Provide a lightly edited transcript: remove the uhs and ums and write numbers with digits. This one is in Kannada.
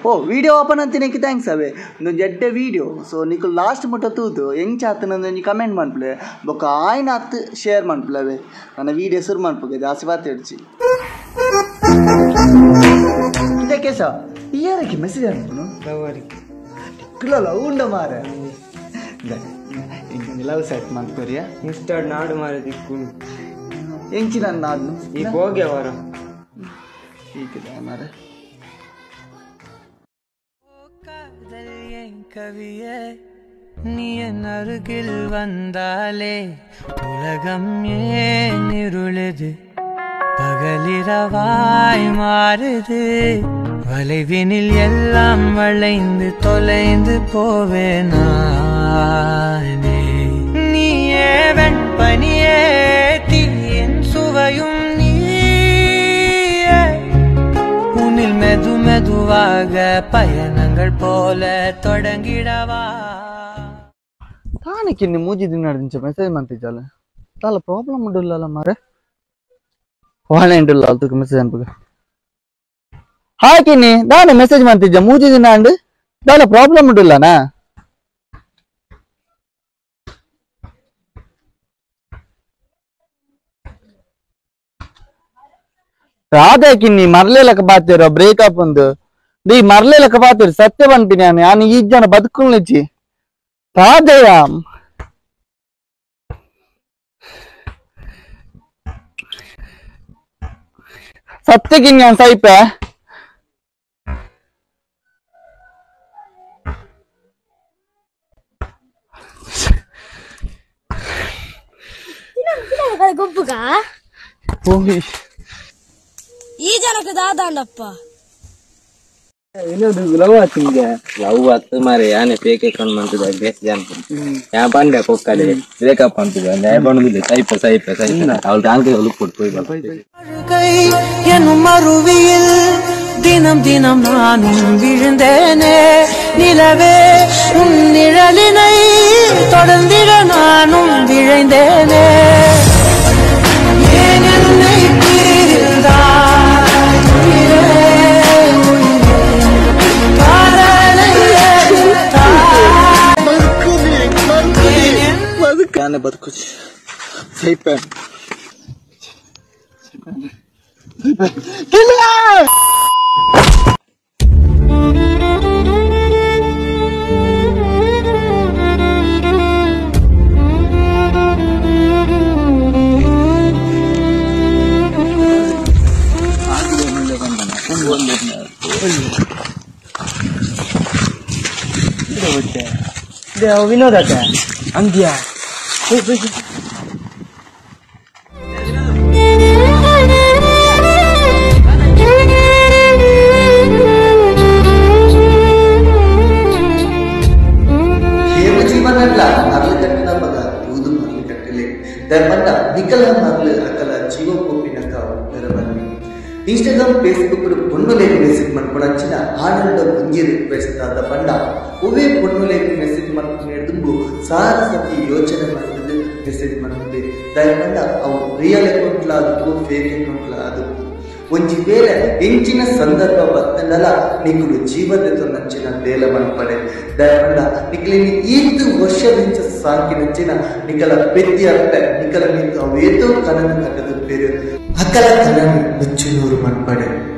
ಓ ವಿಡಿಯೋ ಓಪನ್ ಅಂತಿನಕ್ಕೆ ಥ್ಯಾಂಕ್ಸ್ ಅವೇ ಒಂದು ಜಡ್ಡೆ ವಿಡಿಯೋ ಸೊ ನೀಕು ಲಾಸ್ಟ್ ಮುಟ್ಟ ತೂತು ಹೆಂಗೆ ಚಾತನಂದ್ರೆ ನೀ ಕಮೆಂಟ್ ಮಾಡ್ಪ್ಲೆ ಬೊಕ್ಕ ಆಯ್ನ ಹತ್ತು ಶೇರ್ ಮಾಡ್ಪ್ಲವೇ ನನ್ನ ವೀಡಿಯೋ ಶುರು ಮಾಡ್ಬೇಕು ಜಾಸ್ತಿ ಬಾತ್ ಹಿಡ್ಸಿ ಇದೇ ಕೇಸ ಯಾರಕ್ಕೆ ಮೆಸೇಜ್ ಅನ್ಪನು ಲವ್ ಉಂಡ ಮಾರ ಲವ್ ಸೆಟ್ ಮಾಡ್ಕೋರಿಯಾ ಇನ್ಸ್ಟಾಡ್ ನಾಡು ಮಾರ ದಿಕ್ಕುಂಡು ಹೆಂಚಿ ನನ್ನ ನಾಡ್ನು ಈಗ ಹೋಗ್ಯವರ ಹೀಗಿದೆ ಮಾರ கவியே நீ என் அருகில் வந்தாலே உலகம் ஏன் இருளுது பகலிரவாய் மாறுது வளைவினில் எல்லாம் வளைந்து தொலைந்து போவேனே நீயே வெண்பனியே தீயின் சுவையும் நீயே உன்னில் மெது மெதுவாக பயணங்கள் போல தொடங்கிடவா தானே கிண்ணி மூஞ்சி தின்னாடு மெசேஜ் ಮಾಡ್ತಿದ್ದಲ್ಲ ತಾಲ ಪ್ರಾಬ್ಲಮ್ ಉಂಟಲ್ಲ ಮಾರೆ ವಾಲೆಂಟ್ ಇಲ್ಲ ಅದಕ್ಕೆ ಮೆಸೇಜ್ ಅನ್ಪಗ ಹಾಕಿನಿ ದಾನೆ ಮೆಸೇಜ್ ಮಾಡ್ತಿದ್ದೆ ಮೂಜಿ ದಿನ ಅಂಡ್ ದಾಲ ಪ್ರಾಬ್ಲಮ್ ಉಂಟಲ್ಲನಾ ರಾಧೆ ಕಿನ್ನಿ ಮರ್ಲೆ ಲೆಕ್ಕ ಬಾತಿರೋ ಬ್ರೇಕಪ್ ಒಂದು दी मरले लेख बात सत्य बनती ई जन बदकुल्ची राधेय सत्य की सईप ಗೊಬ್ಬುಗ ಈ ಜನಕ್ಕೆ ದಾದಾಂಡಪ್ಪ लव आते मारे याने फेक अकाउंट मानते बेस्ट जान या पांडे कोक्काले ब्रेकअप अंतुगा न्याय बणुदिल्ले सईप ಅವಳು ದಾಂಗೆ ಲುಕ್ ಕೊಟ್ಟು எனும் மறுவியில் தினம் தினம் நானும் விழுந்தேனே நிலவே உன் நிழலினை தொடர்ந்திட நானும் விழைந்தேனே ஏன் என்னை பிரிந்தாய் याने बहुत कुछ सही पे विनोद अंगिया इंस्टाग्राम फेसबुक பொண்ணுலேக்கு மெசேಜ್ ಮಾಡ್ಕೊಂಡಾಚಿನ ಆನಂದ ಮುಂಗಿರು ಬೆಳೆಸ್ತಾದ ಬಂಡ ಒವೇ பொண்ணுಲೇக்கு ಮೆಸೇಜ್ ಮಾಡ್ಕೊಂಡು ಹಿಡಿದು ಸಾರ ಸತಿ ಯೋಚನೆ ಮಾಡಿದ್ದು ಮೆಸೇಜ್ ಮಾಡ್ಕೊಂಡೆ ದಯಮಾಡಿ ಅವು ರಿಯಲ್ ಅಕೌಂಟ್ ಲ ಅದು ಫೇಕ್ ಅಕೌಂಟ್ ಲ ಅದು ಒಂಜಿ ಬೇರೆ ಹೆಂಚಿನ ಸಂದರ್ಭ ಬತ್ತಂಡಲ ನಿಕುಲು ಜೀವನದ ನಂಚಿನ ಬೇಲ ಮನ್ಪಡೆ ದಯಮಾಡಿ ನಿಕಲಿನಿ ಈದು ವರ್ಷದಿಂದ ಸಾಕಿ ನಂಚಿನ ನಿಕಲ ಪೆದ್ದಿ ಅರ್ಥ ನಿಕಲ ನಿಂತು ಅವೇತೋ ಕನನ ಕಟ್ಟದು ಬೇರೆ ಅಕ್ಕಲ ಕನನ ನುಚ್ಚು ನೂರು ಮನ್ಪಡೆ